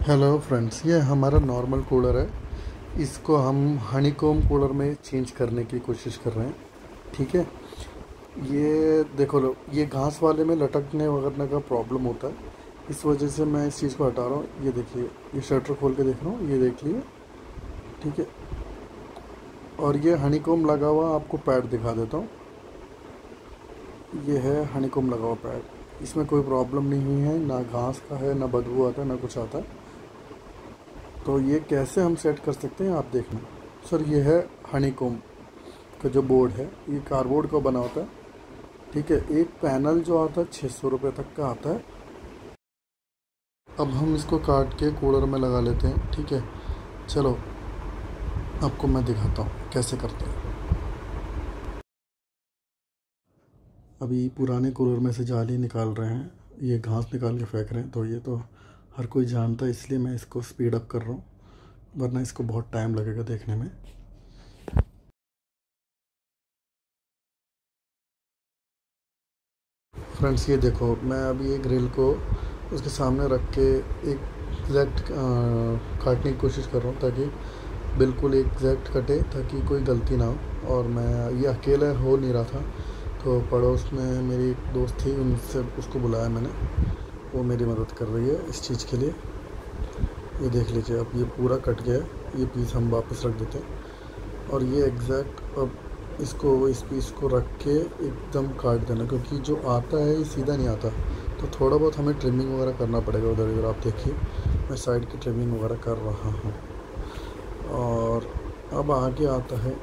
Hello friends, ये हमारा normal cooler है। इसको हम हनीकॉम कूलर में चेंज करने की कोशिश कर रहे हैं। ठीक है, ये देखो लो, ये घास वाले में लटकने वगैरह का प्रॉब्लम होता है। इस वजह से मैं इस चीज़ को हटा रहा हूँ। ये देखिए, ये शटर खोल के देख रहा हूँ, ये देख लिए। ठीक है, और ये हनीकॉम लगा हुआ आपको पैड दिखा देता हूँ। ये है हनीकॉम लगा हुआ पैड। इसमें कोई प्रॉब्लम नहीं है, ना घास का है, ना बदबू आता है, ना कुछ आता है। तो ये कैसे हम सेट कर सकते हैं आप देखना। सर, ये है हनीकॉम का जो बोर्ड है, ये कार्डबोर्ड का बना होता है। ठीक है, एक पैनल जो आता है 600 रुपये तक का आता है। अब हम इसको काट के कूलर में लगा लेते हैं। ठीक है, चलो आपको मैं दिखाता हूँ कैसे करते हैं। अभी पुराने कूलर में से जाली निकाल रहे हैं, ये घास निकाल के फेंक रहे हैं। तो ये तो हर कोई जानता है, इसलिए मैं इसको स्पीड अप कर रहा हूँ, वरना इसको बहुत टाइम लगेगा देखने में। फ्रेंड्स, ये देखो, मैं अभी एक ग्रिल को उसके सामने रख के एक एग्जैक्ट काटने की कोशिश कर रहा हूँ, ताकि बिल्कुल एग्जैक्ट कटे, ताकि कोई गलती ना हो। और मैं ये अकेला हो नहीं रहा था, तो पड़ोस में मेरी एक दोस्त थी, उनसे उसको बुलाया मैंने। वो मेरी मदद कर रही है इस चीज़ के लिए। ये देख लीजिए, अब ये पूरा कट गया है। ये पीस हम वापस रख देते हैं, और ये एग्जैक्ट अब इसको, इस पीस को रख के एकदम काट देना, क्योंकि जो आता है ये सीधा नहीं आता। तो थोड़ा बहुत हमें ट्रिमिंग वगैरह करना पड़ेगा उधर इधर। आप देखिए, मैं साइड की ट्रिमिंग वगैरह कर रहा हूँ। और अब आगे आता है,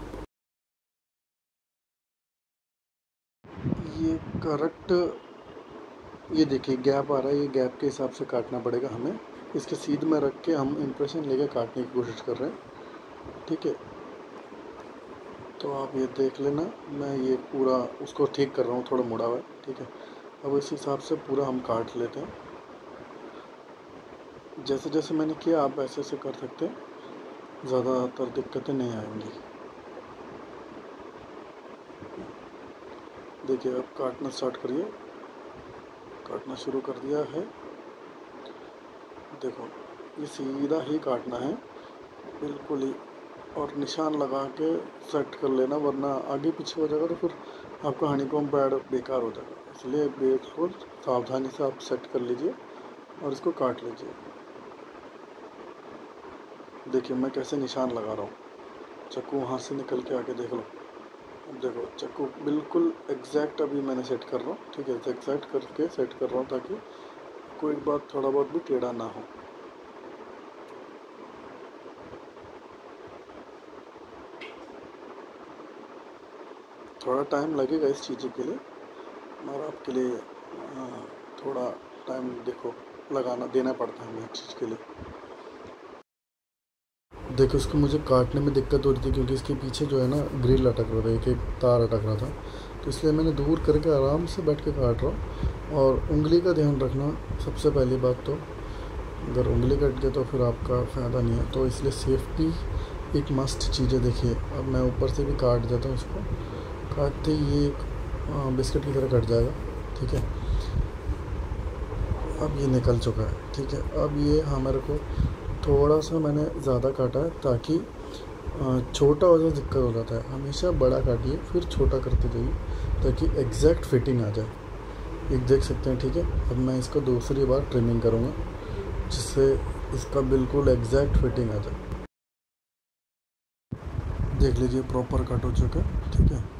ये करेक्ट, ये देखिए गैप आ रहा है, ये गैप के हिसाब से काटना पड़ेगा हमें। इसके सीध में रख के हम इम्प्रेशन लेके काटने की कोशिश कर रहे हैं। ठीक है, तो आप ये देख लेना, मैं ये पूरा उसको ठीक कर रहा हूँ, थोड़ा मुड़ा हुआ है। ठीक है, अब इस हिसाब से पूरा हम काट लेते हैं। जैसे जैसे मैंने किया, आप ऐसे ऐसे कर सकते हैं, ज़्यादातर दिक्कतें नहीं आएंगी। देखिए, अब काटना स्टार्ट करिए। काटना शुरू कर दिया है। देखो, ये सीधा ही काटना है, बिल्कुल ही। और निशान लगा के सेट कर लेना, वरना आगे पीछे हो जाएगा तो फिर आपका हनीकॉम पैड बेकार हो जाएगा। इसलिए बिल्कुल सावधानी से आप सेट कर लीजिए और इसको काट लीजिए। देखिए मैं कैसे निशान लगा रहा हूँ, चाकू वहाँ से निकल के आके देख लो। अब देखो, चाकू बिल्कुल एग्जैक्ट अभी मैंने सेट कर रहा हूँ। ठीक है, एग्जैक्ट करके सेट कर रहा हूँ, ताकि कोई बात थोड़ा बहुत भी टेढ़ा ना हो। थोड़ा टाइम लगेगा इस चीज़ के लिए, मगर आपके लिए थोड़ा टाइम देखो लगाना देना पड़ता है हमें इस चीज़ के लिए। देखो, इसको मुझे काटने में दिक्कत हो रही थी, क्योंकि इसके पीछे जो है ना ग्रिल अटक रहा था, एक एक तार अटक रहा था। तो इसलिए मैंने दूर करके आराम से बैठ के काट रहा हूँ। और उंगली का ध्यान रखना सबसे पहली बात। तो अगर उंगली कट गई तो फिर आपका फ़ायदा नहीं है, तो इसलिए सेफ्टी एक मस्ट चीज़ है। देखिए, अब मैं ऊपर से भी काट देता हूँ इसको। काटते ही ये एक बिस्किट की तरह कट जाएगा। ठीक है, अब ये निकल चुका है। ठीक है, अब ये हमारे को थोड़ा सा मैंने ज़्यादा काटा है, ताकि छोटा हो जाए दिक्कत हो जाता है। हमेशा बड़ा काटिए, फिर छोटा करते जाइए, ताकि एग्जैक्ट फिटिंग आ जाए। एक देख सकते हैं। ठीक है, अब मैं इसको दूसरी बार ट्रिमिंग करूँगा, जिससे इसका बिल्कुल एग्जैक्ट फिटिंग आ जाए। देख लीजिए, प्रॉपर कट हो चुका है। ठीक है,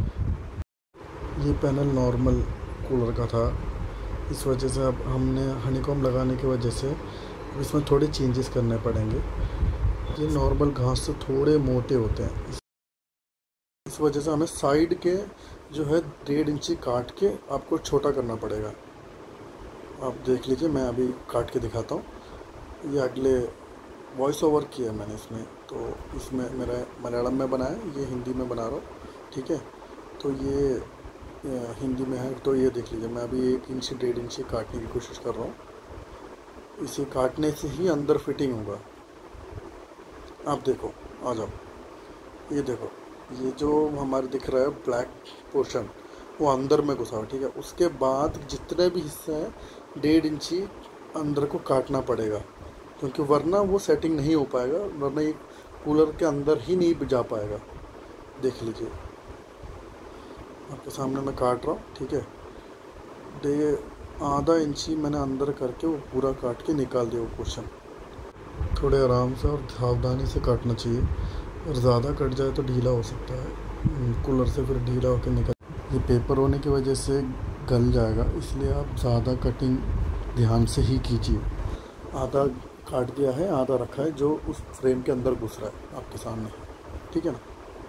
ये पैनल नॉर्मल कूलर का था, इस वजह से अब हमने हनीकॉम लगाने की वजह से इसमें थोड़े चेंजेस करने पड़ेंगे। ये नॉर्मल घास से थोड़े मोटे होते हैं, इस वजह से हमें साइड के जो है 1.5 इंची काट के आपको छोटा करना पड़ेगा। आप देख लीजिए, मैं अभी काट के दिखाता हूँ। ये अगले वॉइस ओवर किया है मैंने इसमें, तो इसमें मेरा मलयालम में बनाया, ये हिंदी में बना रहा हूँ। ठीक है, तो ये हिंदी में है। तो ये देख लीजिए, मैं अभी 1 इंची 1.5 इंची काटने की कोशिश कर रहा हूँ। इसे काटने से ही अंदर फिटिंग होगा। आप देखो, आ जाओ, ये देखो, ये जो हमारे दिख रहा है ब्लैक पोर्शन, वो अंदर में घुसा हुआ। ठीक है, उसके बाद जितने भी हिस्से हैं 1.5 इंची अंदर को काटना पड़ेगा। क्योंकि वरना वो सेटिंग नहीं हो पाएगा, वरना ये कूलर के अंदर ही नहीं जा पाएगा। देख लीजिए आपके सामने मैं काट रहा हूँ, ठीक है। ये आधा इंची मैंने अंदर करके वो पूरा काट के निकाल दिया वो पोर्शन। थोड़े आराम से और सावधानी से काटना चाहिए, और ज़्यादा कट जाए तो ढीला हो सकता है, कूलर से फिर ढीला होकर निकल। ये पेपर होने की वजह से गल जाएगा, इसलिए आप ज़्यादा कटिंग ध्यान से ही कीजिए। आधा काट दिया है, आधा रखा है जो उस फ्रेम के अंदर घुस रहा है आपके सामने, ठीक है ना।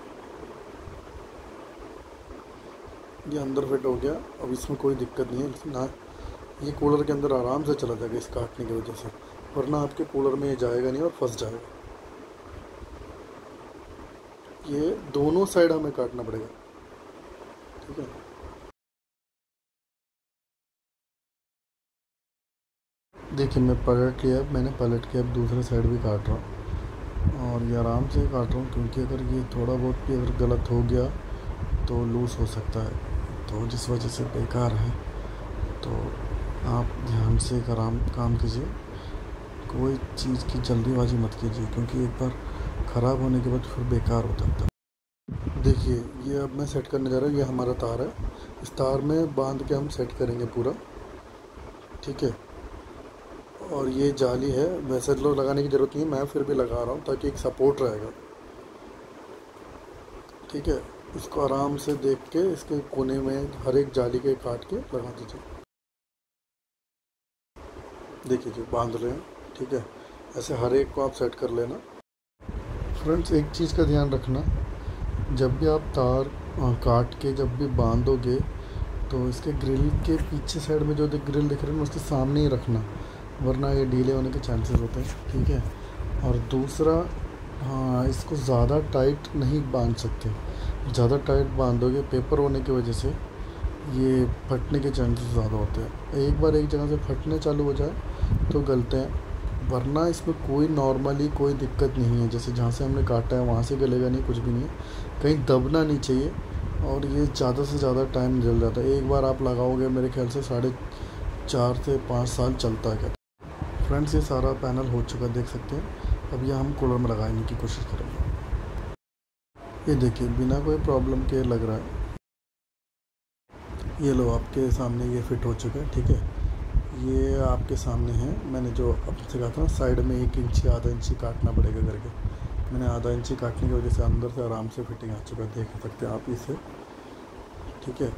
ये अंदर फिट हो गया, अब इसमें कोई दिक्कत नहीं है ना, ये कूलर के अंदर आराम से चला जाएगा इस काटने की वजह से, वरना आपके कूलर में ये जाएगा नहीं और फंस जाएगा। ये दोनों साइड हमें काटना पड़ेगा, ठीक है। देखिए मैंने पलट के अब दूसरे साइड भी काट रहा हूँ, और ये आराम से काट रहा हूँ, क्योंकि अगर ये थोड़ा बहुत भी अगर गलत हो गया तो लूज़ हो सकता है, तो जिस वजह से बेकार है। तो आप ध्यान से काम कीजिए, कोई चीज़ की जल्दीबाजी मत कीजिए, क्योंकि एक बार ख़राब होने के बाद फिर बेकार हो जाता है। देखिए ये अब मैं सेट करने जा रहा हूँ, ये हमारा तार है, इस तार में बांध के हम सेट करेंगे पूरा, ठीक है। और ये जाली है, वैसे तो लगाने की ज़रूरत नहीं है, मैं फिर भी लगा रहा हूँ ताकि एक सपोर्ट रहेगा, ठीक है। इसको आराम से देख के इसके कोने में हर एक जाली के काट के लगा दीजिए। देखिए जी बांध रहे हैं, ठीक है। ऐसे हर एक को आप सेट कर लेना। फ्रेंड्स एक चीज़ का ध्यान रखना, जब भी आप तार काट के जब भी बांधोगे तो इसके ग्रिल के पीछे साइड में जो ग्रिल दिख रहे हैं उसके सामने ही रखना, वरना ये ढीले होने के चांसेस होते हैं, ठीक है। और दूसरा, हाँ, इसको ज़्यादा टाइट नहीं बांध सकते, ज़्यादा टाइट बांधोगे पेपर होने की वजह से ये फटने के चांसेस ज़्यादा होते हैं। एक बार एक जगह से फटने चालू हो जाए तो गलते हैं, वरना इसमें कोई नॉर्मली कोई दिक्कत नहीं है। जैसे जहाँ से हमने काटा है वहाँ से गलेगा नहीं, कुछ भी नहीं है, कहीं दबना नहीं चाहिए, और ये ज़्यादा से ज़्यादा टाइम जल जाता है। एक बार आप लगाओगे मेरे ख्याल से 4.5 से 5 साल चलता है। क्या फ्रेंड्स, ये सारा पैनल हो चुका देख सकते हैं। अब यह हम कूलर में लगाने की कोशिश करेंगे। ये देखिए बिना कोई प्रॉब्लम के लग रहा है। ये लो आपके सामने ये फिट हो चुका है, ठीक है। ये आपके सामने है, मैंने जो आपसे कहा था साइड में 1 इंची आधा इंची काटना पड़ेगा करके, मैंने आधा इंची काटने की वजह से अंदर से आराम से फिटिंग आ चुका है, देख सकते हैं आप इसे, ठीक है।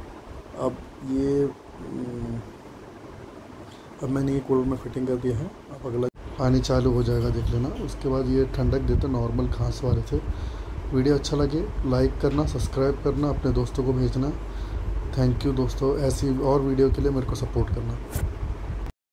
अब मैंने ये कूलर में फिटिंग कर दिया है। अब अगला पानी चालू हो जाएगा, देख लेना। उसके बाद ये ठंडक देते नॉर्मल घास वाले से। वीडियो अच्छा लगे लाइक करना, सब्सक्राइब करना, अपने दोस्तों को भेजना। थैंक यू दोस्तों, ऐसी और वीडियो के लिए मेरे को सपोर्ट करना।